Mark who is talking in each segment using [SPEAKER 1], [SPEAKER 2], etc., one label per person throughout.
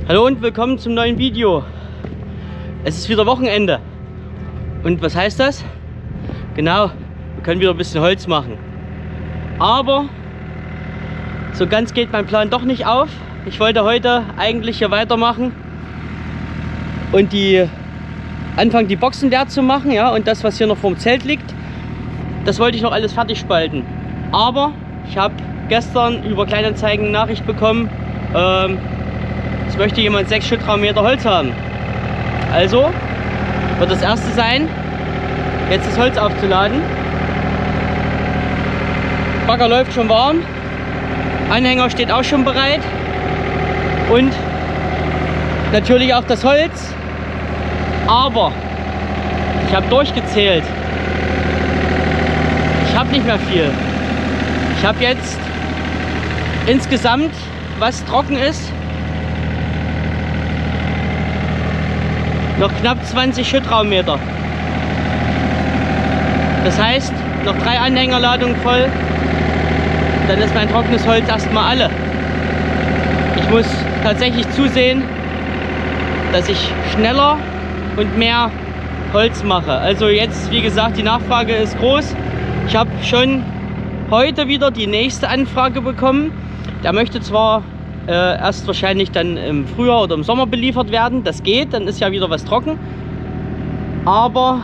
[SPEAKER 1] Hallo und willkommen zum neuen Video. Es ist wieder Wochenende. Und was heißt das? Genau, wir können wieder ein bisschen Holz machen. Aber so ganz geht mein Plan doch nicht auf. Ich wollte heute eigentlich hier weitermachen und anfangen die Boxen leer zu machen, ja, und das, was hier noch vorm Zelt liegt, das wollte ich noch alles fertig spalten. Aber ich habe gestern über Kleinanzeigen eine Nachricht bekommen, es möchte jemand 6 Schutzraummeter Holz haben. Also wird das erste sein, jetzt das Holz aufzuladen. Bagger läuft schon warm, Anhänger steht auch schon bereit und natürlich auch das Holz. Aber ich habe durchgezählt. Ich habe nicht mehr viel. Ich habe jetzt insgesamt, was trocken ist, noch knapp 20 Schüttraummeter. Das heißt, noch 3 Anhängerladungen voll, dann ist mein trockenes Holz erstmal alle. Ich muss tatsächlich zusehen, dass ich schneller und mehr Holz mache. Also jetzt, wie gesagt, die Nachfrage ist groß. Ich habe schon heute wieder die nächste Anfrage bekommen. Der möchte zwar erst wahrscheinlich dann im Frühjahr oder im Sommer beliefert werden. Das geht, dann ist ja wieder was trocken. Aber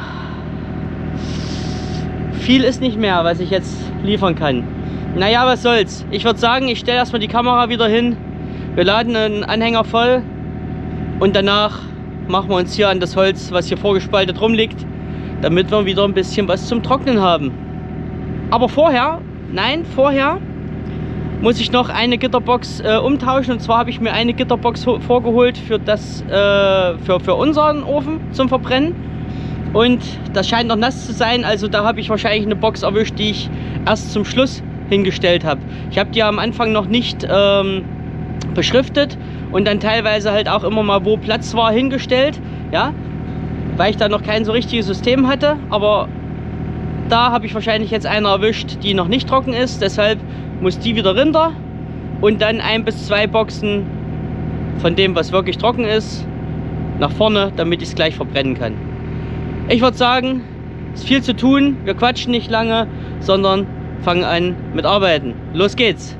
[SPEAKER 1] viel ist nicht mehr, was ich jetzt liefern kann. Naja, was soll's. Ich würde sagen, ich stelle erstmal die Kamera wieder hin. Wir laden einen Anhänger voll und danach machen wir uns hier an das Holz, was hier vorgespaltet rumliegt, damit wir wieder ein bisschen was zum Trocknen haben. Aber vorher muss ich noch eine Gitterbox umtauschen. Und zwar habe ich mir eine Gitterbox vorgeholt für unseren Ofen zum Verbrennen. Und das scheint noch nass zu sein. Also da habe ich wahrscheinlich eine Box erwischt, die ich erst zum Schluss hingestellt habe. Ich habe die am Anfang noch nicht beschriftet und dann teilweise halt auch immer mal, wo Platz war, hingestellt. Ja, weil ich da noch kein so richtiges System hatte. Aber da habe ich wahrscheinlich jetzt eine erwischt, die noch nicht trocken ist. Deshalb muss die wieder runter und dann 1 bis 2 Boxen von dem, was wirklich trocken ist, nach vorne, damit ich es gleich verbrennen kann. Ich würde sagen, es ist viel zu tun. Wir quatschen nicht lange, sondern fangen an mit Arbeiten. Los geht's!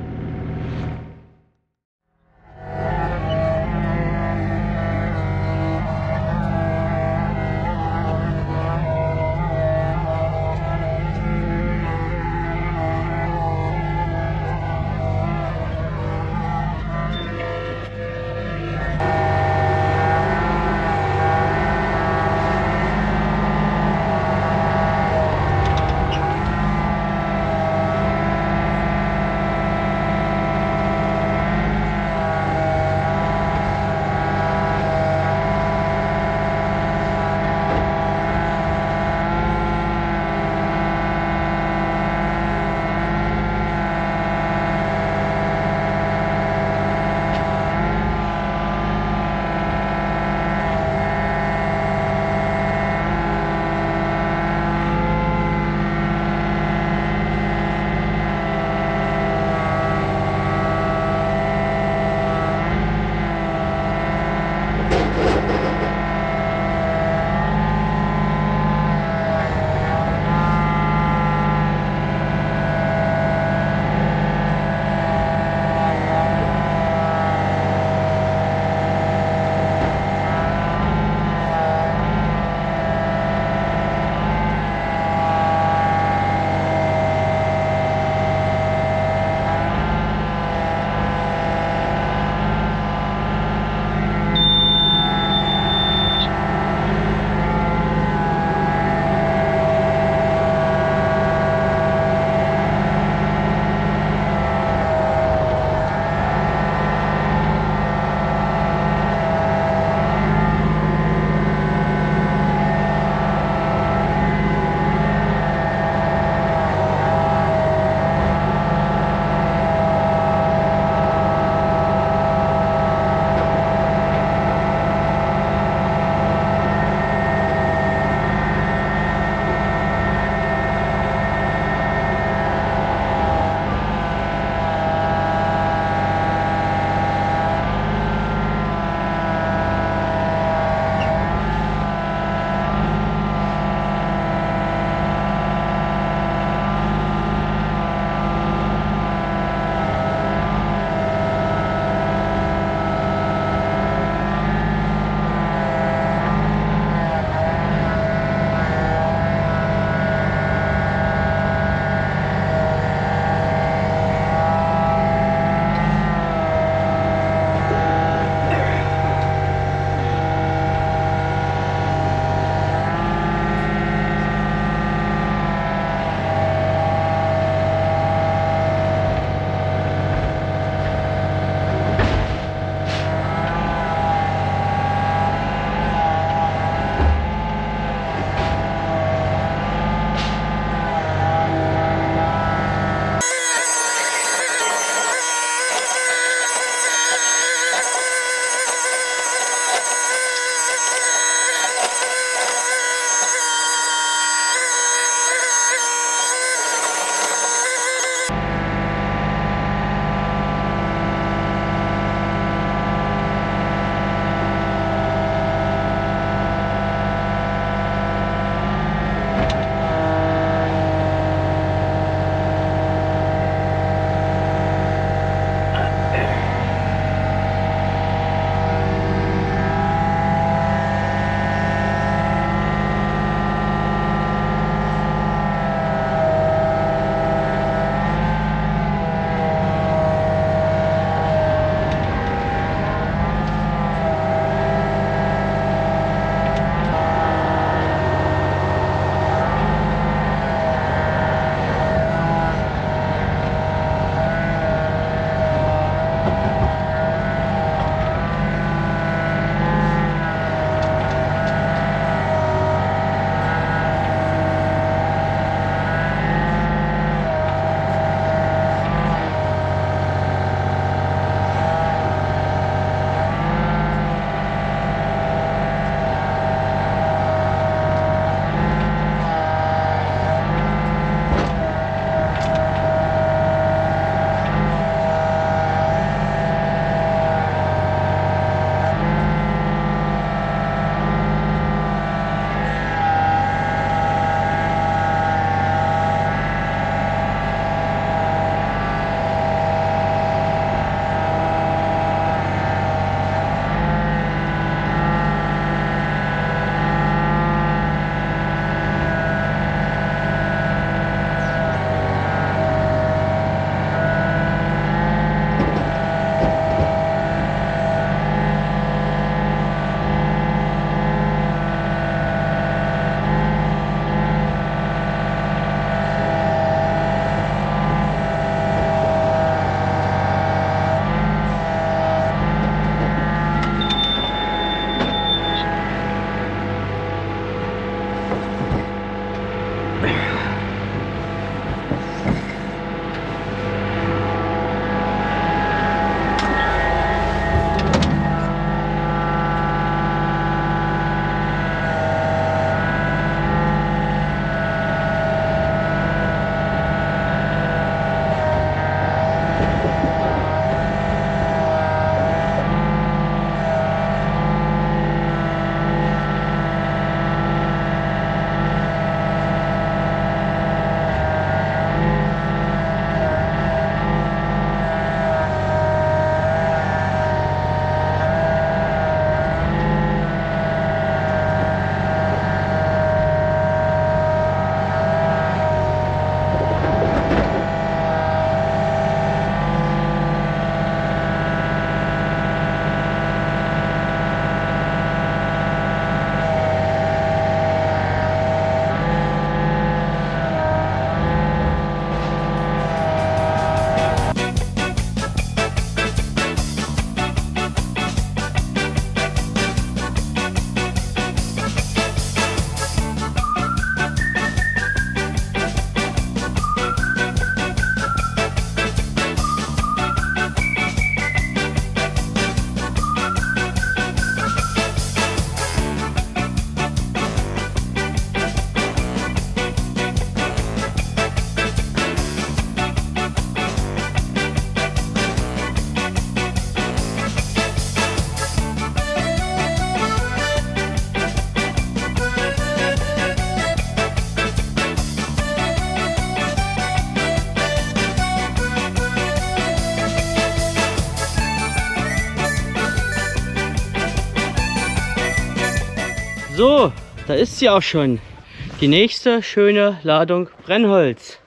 [SPEAKER 1] So, da ist sie auch schon. Die nächste schöne Ladung Brennholz.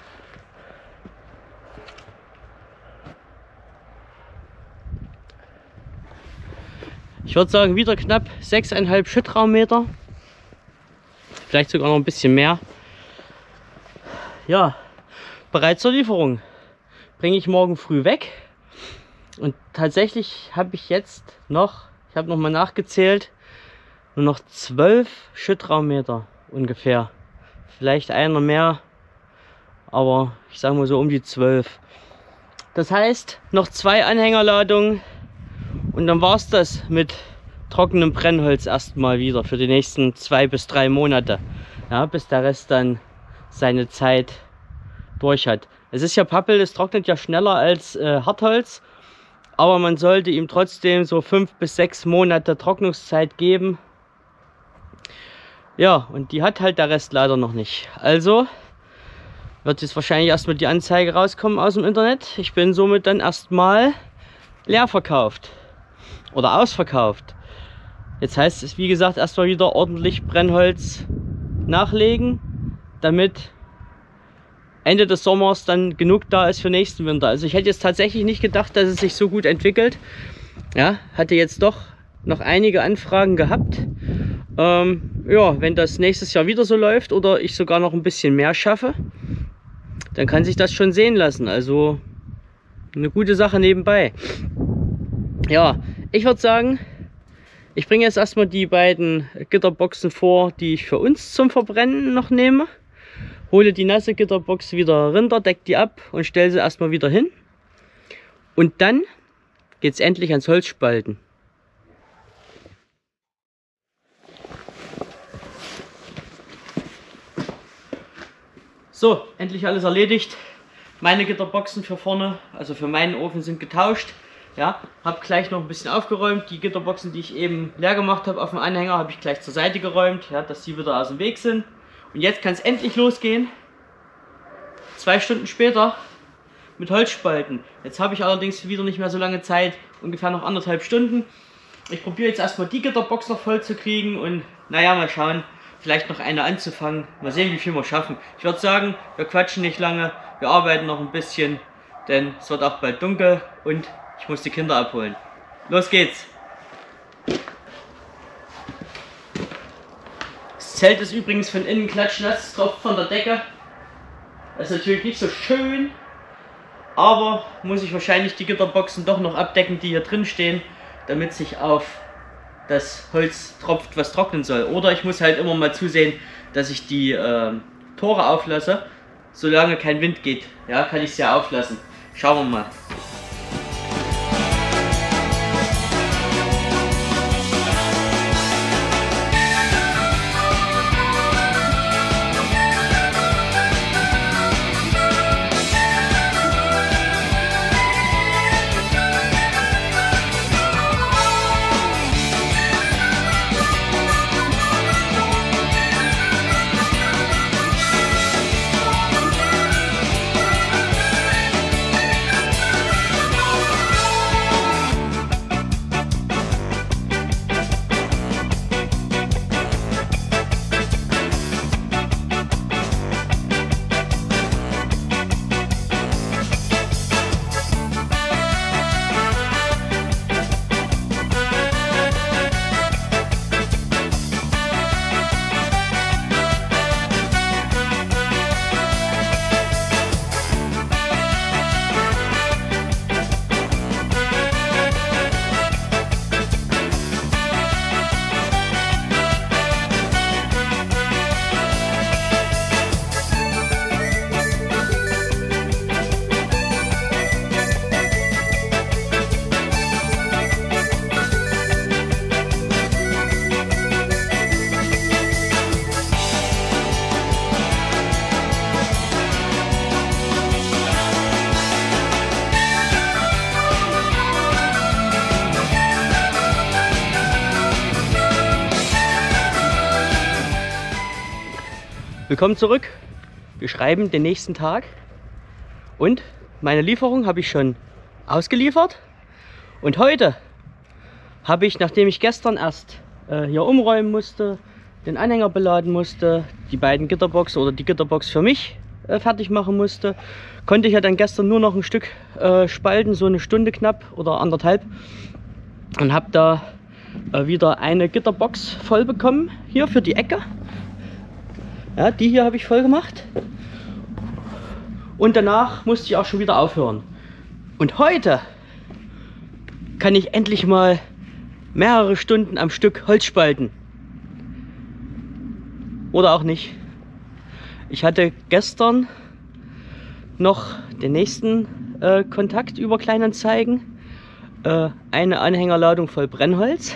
[SPEAKER 1] Ich würde sagen, wieder knapp 6,5 Schüttraummeter. Vielleicht sogar noch ein bisschen mehr. Ja, bereit zur Lieferung. Bringe ich morgen früh weg. Und tatsächlich habe ich jetzt noch, ich habe noch mal nachgezählt, nur noch 12 Schüttraummeter ungefähr. Vielleicht einer mehr, aber ich sage mal so um die 12. Das heißt, noch 2 Anhängerladungen und dann war es das mit trockenem Brennholz erstmal wieder für die nächsten 2 bis 3 Monate. Ja, bis der Rest dann seine Zeit durch hat. Es ist ja Pappel, es trocknet ja schneller als Hartholz, aber man sollte ihm trotzdem so 5 bis 6 Monate Trocknungszeit geben. Ja, und die hat halt der Rest leider noch nicht. Also wird jetzt wahrscheinlich erstmal die Anzeige rauskommen aus dem Internet. Ich bin somit dann erstmal leer verkauft oder ausverkauft. Jetzt heißt es, wie gesagt, erstmal wieder ordentlich Brennholz nachlegen, damit Ende des Sommers dann genug da ist für nächsten Winter. Also ich hätte jetzt tatsächlich nicht gedacht, dass es sich so gut entwickelt. Ja, hatte jetzt doch noch einige Anfragen gehabt. Ja, wenn das nächstes Jahr wieder so läuft oder ich sogar noch ein bisschen mehr schaffe, dann kann sich das schon sehen lassen. Also eine gute Sache nebenbei. Ja, ich würde sagen, ich bringe jetzt erstmal die beiden Gitterboxen vor, die ich für uns zum Verbrennen noch nehme. Hole die nasse Gitterbox wieder runter, decke die ab und stelle sie erstmal wieder hin. Und dann geht es endlich ans Holzspalten. So, endlich alles erledigt. Meine Gitterboxen für vorne, also für meinen Ofen, sind getauscht. Ja, habe gleich noch ein bisschen aufgeräumt. Die Gitterboxen, die ich eben leer gemacht habe auf dem Anhänger, habe ich gleich zur Seite geräumt, ja, dass die wieder aus dem Weg sind. Und jetzt kann es endlich losgehen. 2 Stunden später mit Holzspalten. Jetzt habe ich allerdings wieder nicht mehr so lange Zeit, ungefähr noch 1,5 Stunden. Ich probiere jetzt erstmal die Gitterbox noch voll zu kriegen und naja, mal schauen, vielleicht noch eine anzufangen. Mal sehen, wie viel wir schaffen. Ich würde sagen, wir quatschen nicht lange, wir arbeiten noch ein bisschen, denn es wird auch bald dunkel und ich muss die Kinder abholen. Los geht's! Das Zelt ist übrigens von innen klatschnass, tropft von der Decke. Das ist natürlich nicht so schön, aber muss ich wahrscheinlich die Gitterboxen doch noch abdecken, die hier drin stehen, damit sich auf das Holz tropft, was trocknen soll. Oder ich muss halt immer mal zusehen, dass ich die Tore auflasse, solange kein Wind geht. Ja, kann ich es ja auflassen. Schauen wir mal. Willkommen zurück. Wir schreiben den nächsten Tag und meine Lieferung habe ich schon ausgeliefert. Und heute habe ich, nachdem ich gestern erst hier umräumen musste, den Anhänger beladen musste, die beiden Gitterboxen oder die Gitterbox für mich fertig machen musste, konnte ich ja dann gestern nur noch ein Stück spalten, so eine Stunde knapp oder anderthalb, und habe da wieder eine Gitterbox voll bekommen, hier für die Ecke. Ja, die hier habe ich voll gemacht. Und danach musste ich auch schon wieder aufhören. Und heute kann ich endlich mal mehrere Stunden am Stück Holz spalten. Oder auch nicht. Ich hatte gestern noch den nächsten Kontakt über Kleinanzeigen. Eine Anhängerladung voll Brennholz.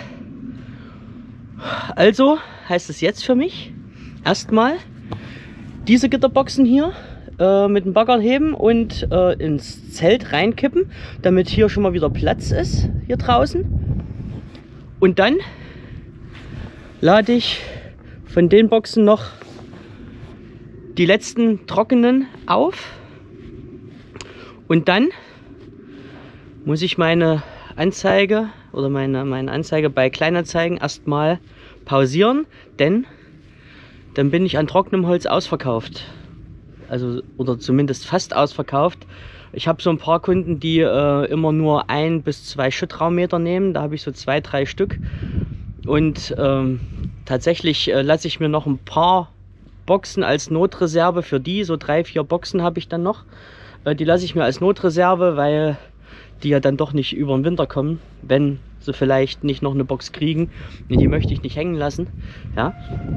[SPEAKER 1] Also heißt es jetzt für mich erstmal diese Gitterboxen hier mit dem Bagger heben und ins Zelt reinkippen, damit hier schon mal wieder Platz ist, hier draußen. Und dann lade ich von den Boxen noch die letzten trockenen auf. Und dann muss ich meine Anzeige oder meine Anzeige bei Kleinanzeigen erstmal pausieren, denn dann bin ich an trockenem Holz ausverkauft. Also, oder zumindest fast ausverkauft. Ich habe so ein paar Kunden, die immer nur 1 bis 2 Schüttraummeter nehmen. Da habe ich so 2, 3 Stück. Und tatsächlich lasse ich mir noch ein paar Boxen als Notreserve für die. So 3, 4 Boxen habe ich dann noch. Die lasse ich mir als Notreserve, weil die ja dann doch nicht über den Winter kommen, wenn sie vielleicht nicht noch eine Box kriegen. Und die möchte ich nicht hängen lassen. Ja.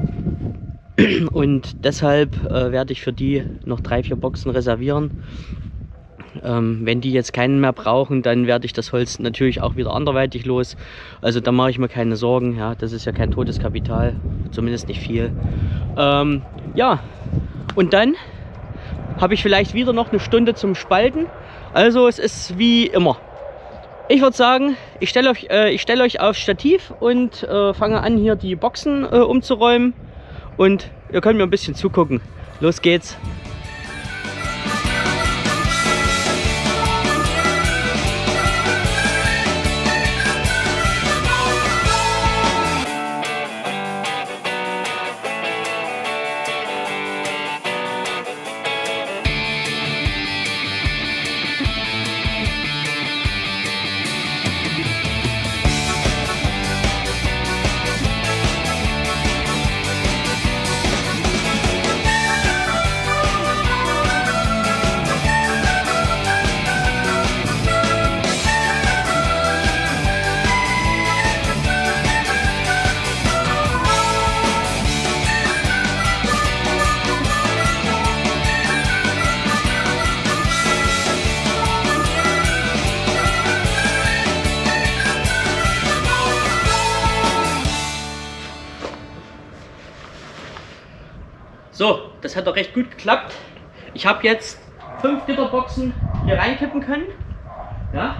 [SPEAKER 1] Und deshalb werde ich für die noch 3, 4 Boxen reservieren. Wenn die jetzt keinen mehr brauchen, dann werde ich das Holz natürlich auch wieder anderweitig los. Also da mache ich mir keine Sorgen. Ja, das ist ja kein totes Kapital, zumindest nicht viel. Ja, und dann habe ich vielleicht wieder noch eine Stunde zum Spalten. Also es ist wie immer. Ich würde sagen, ich stelle euch aufs Stativ und fange an, hier die Boxen umzuräumen. Und ihr könnt mir ein bisschen zugucken. Los geht's! So, das hat doch recht gut geklappt. Ich habe jetzt 5 Gitterboxen hier reinkippen können. Ja?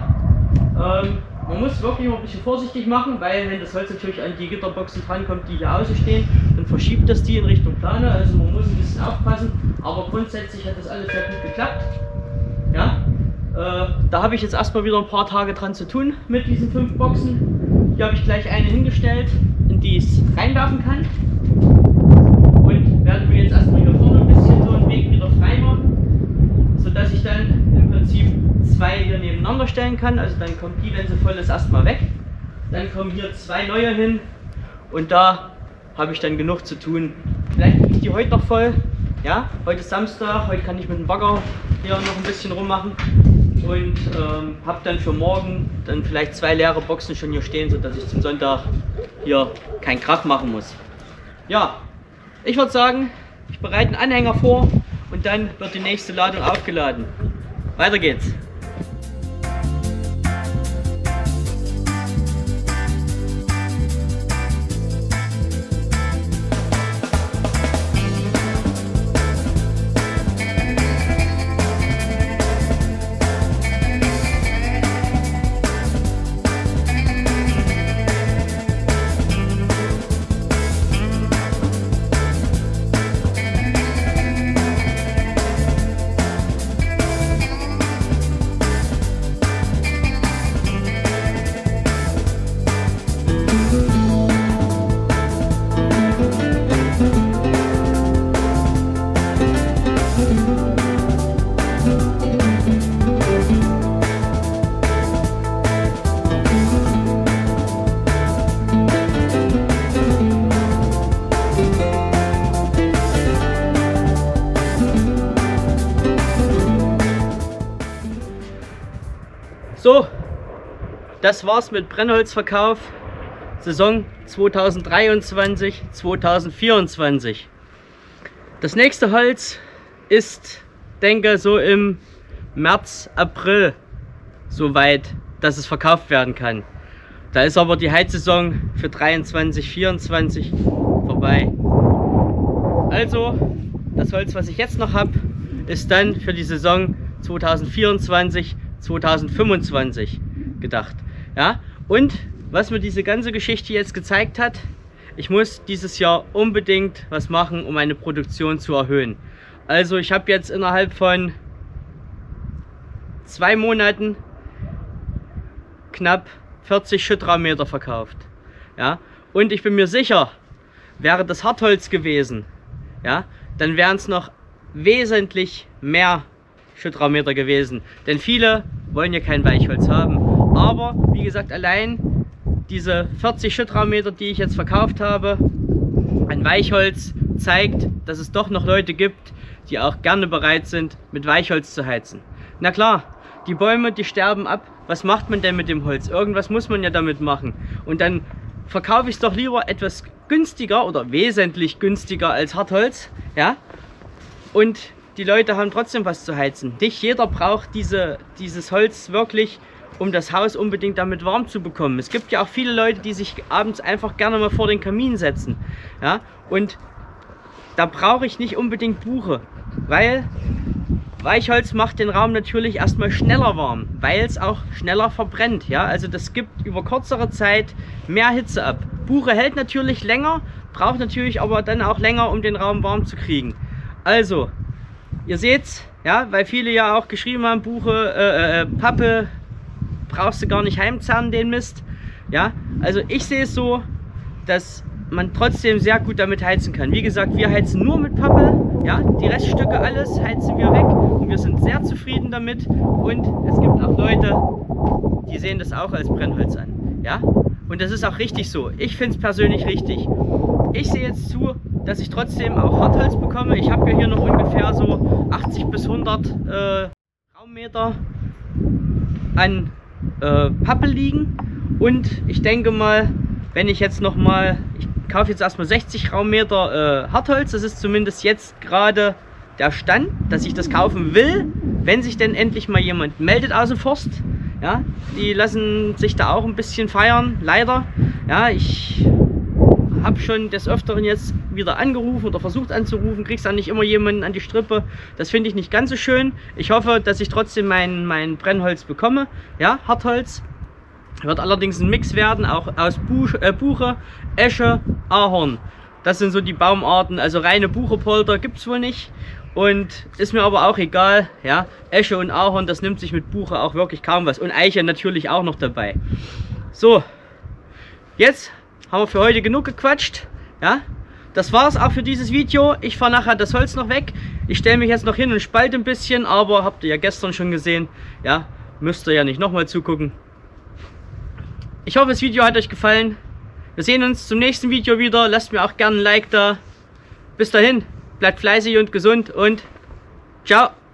[SPEAKER 1] Man muss wirklich immer ein bisschen vorsichtig machen, weil wenn das Holz natürlich an die Gitterboxen drankommt, die hier außen stehen, dann verschiebt das die in Richtung Plane. Also man muss ein bisschen aufpassen, aber grundsätzlich hat das alles sehr gut geklappt. Ja? Da habe ich jetzt erstmal wieder ein paar Tage dran zu tun mit diesen 5 Boxen. Hier habe ich gleich eine hingestellt, in die ich es reinwerfen kann. Und werde mir jetzt erstmal hier vorne ein bisschen so einen Weg wieder frei machen, sodass ich dann im Prinzip 2 hier nebeneinander stellen kann. Also dann kommt die, wenn sie voll ist, erstmal weg. Dann kommen hier 2 neue hin und da habe ich dann genug zu tun. Vielleicht kriege ich die heute noch voll. Ja, heute ist Samstag, heute kann ich mit dem Bagger hier noch ein bisschen rummachen. Und habe dann für morgen dann vielleicht 2 leere Boxen schon hier stehen, sodass ich zum Sonntag hier keinen Krach machen muss. Ja, ich würde sagen, ich bereite einen Anhänger vor und dann wird die nächste Ladung aufgeladen. Weiter geht's. das war's mit Brennholzverkauf Saison 2023, 2024. Das nächste Holz ist, denke, so im März, April soweit, dass es verkauft werden kann. Da ist aber die Heizsaison für 23, 24 vorbei. Also, das Holz, was ich jetzt noch habe, ist dann für die Saison 2024, 2025 gedacht. Ja? Und was mir diese ganze Geschichte jetzt gezeigt hat, ich muss dieses Jahr unbedingt was machen, um meine Produktion zu erhöhen. Also ich habe jetzt innerhalb von 2 Monaten knapp 40 Schüttraummeter verkauft. Ja? Und ich bin mir sicher, wäre das Hartholz gewesen, ja, dann wären es noch wesentlich mehr Schüttraummeter gewesen. Denn viele wollen ja kein Weichholz haben. Aber wie gesagt, allein diese 40 Schüttraummeter, die ich jetzt verkauft habe, an Weichholz, zeigt, dass es doch noch Leute gibt, die auch gerne bereit sind, mit Weichholz zu heizen. Na klar, die Bäume, die sterben ab. Was macht man denn mit dem Holz? Irgendwas muss man ja damit machen. Und dann verkaufe ich es doch lieber etwas günstiger oder wesentlich günstiger als Hartholz. Ja? Und die Leute haben trotzdem was zu heizen. Nicht jeder braucht dieses Holz wirklich, um das Haus unbedingt damit warm zu bekommen. Es gibt ja auch viele Leute, die sich abends einfach gerne mal vor den Kamin setzen. Ja? Und da brauche ich nicht unbedingt Buche, weil Weichholz macht den Raum natürlich erstmal schneller warm, weil es auch schneller verbrennt. Ja? Also das gibt über kürzere Zeit mehr Hitze ab. Buche hält natürlich länger, braucht natürlich aber dann auch länger, um den Raum warm zu kriegen. Also, ihr seht's, ja, weil viele ja auch geschrieben haben, Buche, Pappe, brauchst du gar nicht heimzerren, den Mist. Ja, also ich sehe es so, dass man trotzdem sehr gut damit heizen kann. Wie gesagt, wir heizen nur mit Pappe, ja, die Reststücke alles heizen wir weg und wir sind sehr zufrieden damit. Und es gibt auch Leute, die sehen das auch als Brennholz an, ja. Und das ist auch richtig so. Ich finde es persönlich richtig. Ich sehe jetzt zu, dass ich trotzdem auch Hartholz bekomme. Ich habe ja hier noch ungefähr so 80 bis 100 Raummeter an Pappe liegen. Und ich denke mal, wenn ich jetzt noch mal, ich kaufe jetzt erstmal 60 Raummeter Hartholz. Das ist zumindest jetzt gerade der Stand, dass ich das kaufen will, wenn sich denn endlich mal jemand meldet aus dem Forst. Ja, die lassen sich da auch ein bisschen feiern, leider. Ja, ich habe schon des Öfteren jetzt wieder angerufen oder versucht anzurufen, kriegst dann nicht immer jemanden an die Strippe. Das finde ich nicht ganz so schön. Ich hoffe, dass ich trotzdem mein Brennholz bekomme. Ja, Hartholz. Wird allerdings ein Mix werden, auch aus Buche, Esche, Ahorn. Das sind so die Baumarten. Also reine Buchepolder gibt es wohl nicht. Und ist mir aber auch egal, ja, Esche und Ahorn, das nimmt sich mit Buche auch wirklich kaum was. Und Eiche natürlich auch noch dabei. So, jetzt haben wir für heute genug gequatscht, ja. Das war es auch für dieses Video. Ich fahre nachher das Holz noch weg. Ich stelle mich jetzt noch hin und spalte ein bisschen, aber habt ihr ja gestern schon gesehen, ja, müsst ihr ja nicht nochmal zugucken. Ich hoffe, das Video hat euch gefallen. Wir sehen uns zum nächsten Video wieder. Lasst mir auch gerne ein Like da. Bis dahin. Bleibt fleißig und gesund und ciao.